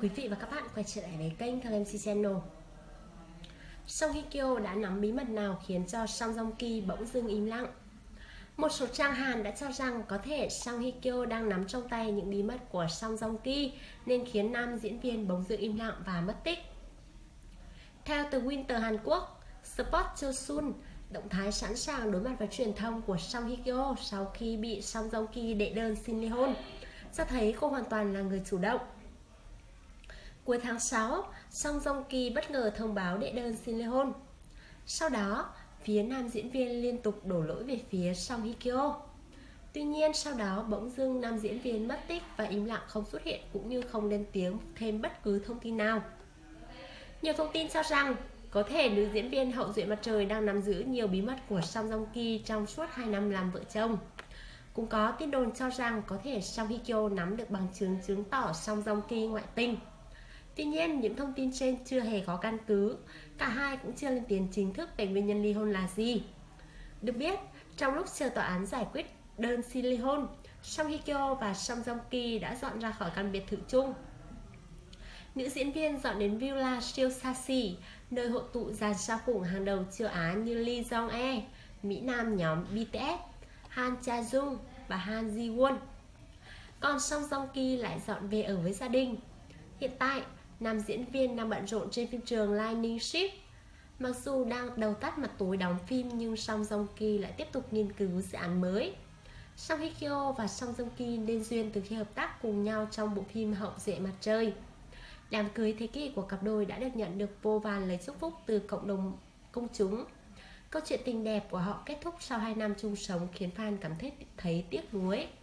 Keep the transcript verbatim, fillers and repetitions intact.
quý vị và các bạn quay trở lại với kênh Thằng em xê Channel. Song Hye Kyo đã nắm bí mật nào khiến cho Song Joong Ki bỗng dưng im lặng? Một số trang Hàn đã cho rằng có thể Song Hye Kyo đang nắm trong tay những bí mật của Song Joong Ki nên khiến nam diễn viên bỗng dưng im lặng và mất tích. Theo tờ Winter Hàn Quốc, Sport Chosun, động thái sẵn sàng đối mặt với truyền thông của Song Hye Kyo sau khi bị Song Joong Ki đệ đơn xin ly hôn, cho thấy cô hoàn toàn là người chủ động. Cuối tháng sáu, Song Joong Ki bất ngờ thông báo đệ đơn xin ly hôn. Sau đó, phía nam diễn viên liên tục đổ lỗi về phía Song Hye Kyo. Tuy nhiên, sau đó bỗng dưng nam diễn viên mất tích và im lặng không xuất hiện cũng như không lên tiếng thêm bất cứ thông tin nào. Nhiều thông tin cho rằng có thể nữ diễn viên hậu duệ mặt trời đang nắm giữ nhiều bí mật của Song Joong Ki trong suốt hai năm làm vợ chồng. Cũng có tin đồn cho rằng có thể Song Hye Kyo nắm được bằng chứng chứng tỏ Song Joong Ki ngoại tình. Tuy nhiên, những thông tin trên chưa hề có căn cứ, cả hai cũng chưa lên tiếng chính thức về nguyên nhân ly hôn là gì. Được biết, trong lúc chờ tòa án giải quyết đơn xin ly hôn, Song Hye Kyo và Song Joong Ki đã dọn ra khỏi căn biệt thự chung. Nữ diễn viên dọn đến villa siêu xa xỉ, nơi hội tụ dàn sao khủng hàng đầu châu Á như Lee Jong E, Mỹ Nam nhóm bê tê ét, Han Cha Jung và Han Ji Won. Còn Song Joong Ki lại dọn về ở với gia đình. Hiện tại, nam diễn viên đang bận rộn trên phim trường Lightning Ship. Mặc dù đang đầu tắt mặt tối đóng phim nhưng Song Joong Ki lại tiếp tục nghiên cứu dự án mới. Song Hye Kyo và Song Joong Ki nên duyên từ khi hợp tác cùng nhau trong bộ phim Hậu duệ mặt trời. Đám cưới thế kỷ của cặp đôi đã được nhận được vô vàn lời chúc phúc từ cộng đồng công chúng. Câu chuyện tình đẹp của họ kết thúc sau hai năm chung sống khiến fan cảm thấy thấy tiếc nuối.